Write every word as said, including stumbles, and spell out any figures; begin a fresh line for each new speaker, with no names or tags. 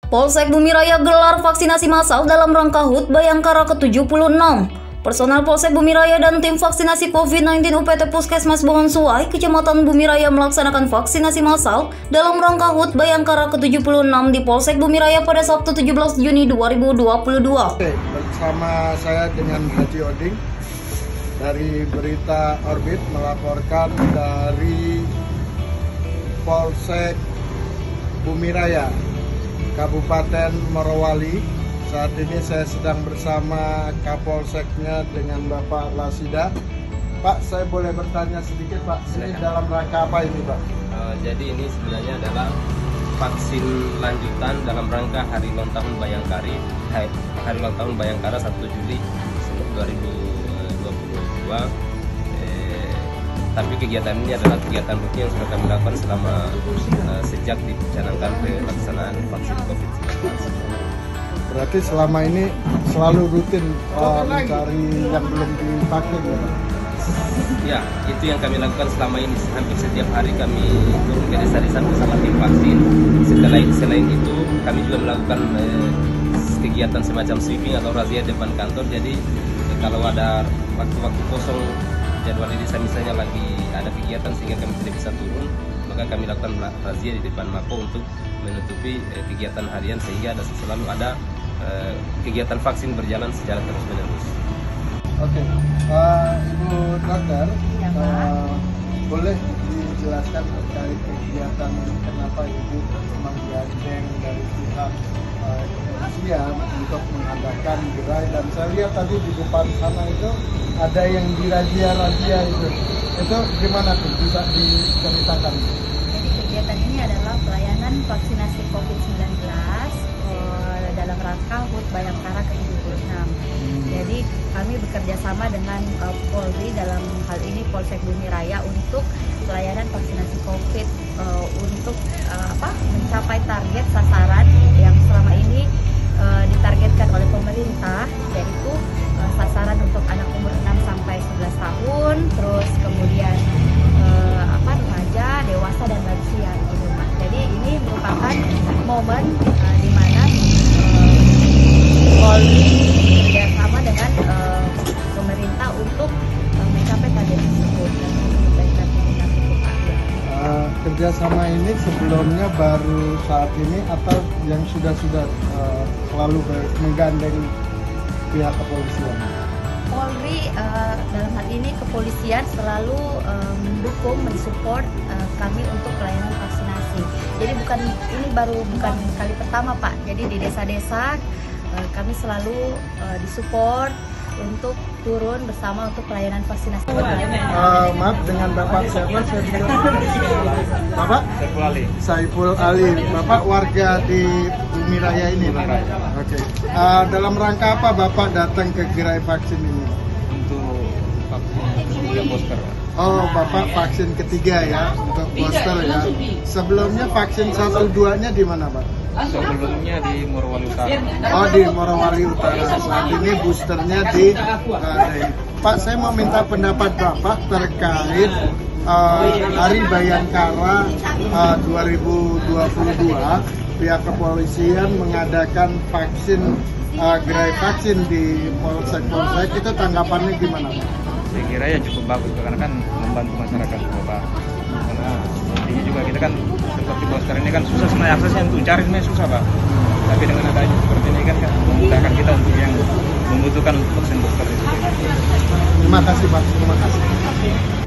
Polsek Bumi Raya gelar vaksinasi massal dalam rangka H U T Bayangkara ke tujuh puluh enam. Personel Polsek Bumi Raya dan tim vaksinasi COVID sembilan belas U P T Puskesmas Bohonsuai, Kecamatan Bumi Raya melaksanakan vaksinasi massal dalam rangka H U T Bayangkara ke tujuh puluh enam di Polsek Bumi Raya pada Sabtu tujuh belas Juni dua ribu dua puluh dua.
Bersama saya dengan Haji Oding dari Berita Orbit melaporkan dari Polsek Bumi Raya, Kabupaten Morowali. Saat ini saya sedang bersama Kapolseknya dengan Bapak Lasida. Pak, saya boleh bertanya sedikit, Pak? Ini Silakan. Dalam rangka apa ini, Pak?
Uh, jadi ini sebenarnya adalah vaksin lanjutan dalam rangka Hari Ulang Tahun Bayangkari, Hari Ulang Tahun Bayangkara satu Juli dua ribu dua puluh dua. Eh, tapi kegiatan ini adalah kegiatan rutin yang sudah kami lakukan selama uh, sejak dicanangkan pelaksanaan vaksin COVID sembilan belas.
Berarti selama ini selalu rutin uh, mencari yang belum divaksin, ya?
Ya, itu yang kami lakukan selama ini. Hampir setiap hari kami turun ke desa-desa bersama tim vaksin. Setelah selain itu, kami juga melakukan eh, kegiatan semacam sweeping atau razia depan kantor. Jadi eh, kalau ada waktu-waktu kosong jadwal di desa misalnya lagi ada kegiatan sehingga kami tidak bisa turun, maka kami lakukan razia di depan Mako untuk menutupi eh, kegiatan harian sehingga ada selalu ada eh, kegiatan vaksin berjalan secara terus-menerus.
Oke, uh, Ibu Dokter, ya, uh, boleh dijelaskan terkait kegiatan kenapa Ibu menggandeng dari pihak uh, kepolisian untuk mengadakan gerai, dan saya lihat tadi di depan sana itu ada yang dirazia-razia itu. Itu gimana tuh? Bisa diceritakan?
Jadi kegiatan ini adalah pelayanan vaksinasi COVID sembilan belas uh, dalam rangka H U T Bayangkara ke tujuh puluh enam. Jadi kami bekerja sama dengan uh, Polri, dalam hal ini Polsek Bumi Raya, untuk pelayanan vaksinasi COVID uh, untuk uh, apa mencapai target sasaran yang selama ini uh, ditargetkan oleh pemerintah, yaitu uh, sasaran untuk anak umur enam sampai sebelas tahun, terus kemudian uh, apa remaja, dewasa dan lansia gitu. Jadi ini merupakan momen uh, di mana uh, Polri bekerjasama dengan uh, pemerintah untuk uh, mencapai target tersebut dan memperbaiki tindak pidana.
Uh, kerjasama ini sebelumnya baru saat ini atau yang sudah-sudah uh, selalu menggandeng pihak kepolisian?
Polri uh, dalam hal ini kepolisian selalu uh, mendukung, mensupport uh, kami untuk pelayanan vaksinasi. Jadi bukan ini baru bukan kali pertama, Pak. Jadi di desa-desa kami selalu uh, disupport untuk turun bersama untuk pelayanan vaksinasi.
Uh, maaf, dengan Bapak siapa? Bapak?
Saiful Ali.
Saiful Ali. Bapak warga di Bumi Raya ini, Pak? Oke. Okay. Uh, dalam rangka apa Bapak datang ke gerai vaksin ini?
Untuk vaksin ketiga booster.
Oh, Bapak vaksin ketiga ya, untuk booster ya. Sebelumnya vaksin satu duanya di mana, Pak?
Sebelumnya di Morowali Utara.
Oh, di Morowali Utara. Saat ini boosternya di uh, Pak, saya mau minta pendapat Bapak terkait uh, Hari Bayangkara uh, dua ribu dua puluh dua. Pihak kepolisian mengadakan vaksin, uh, gerai vaksin di polsek-polsek. Itu tanggapannya gimana, Pak?
Saya kira ya cukup bagus, karena kan membantu masyarakat juga, Pak. Karena intinya juga kita kan seperti booster ini kan susah sebenarnya, aksesnya untuk cari sebenarnya susah, Pak. Tapi dengan adanya seperti ini kan, kan memudahkan kita untuk yang membutuhkan untuk vaksin booster itu.
Terima kasih, Pak. Terima kasih.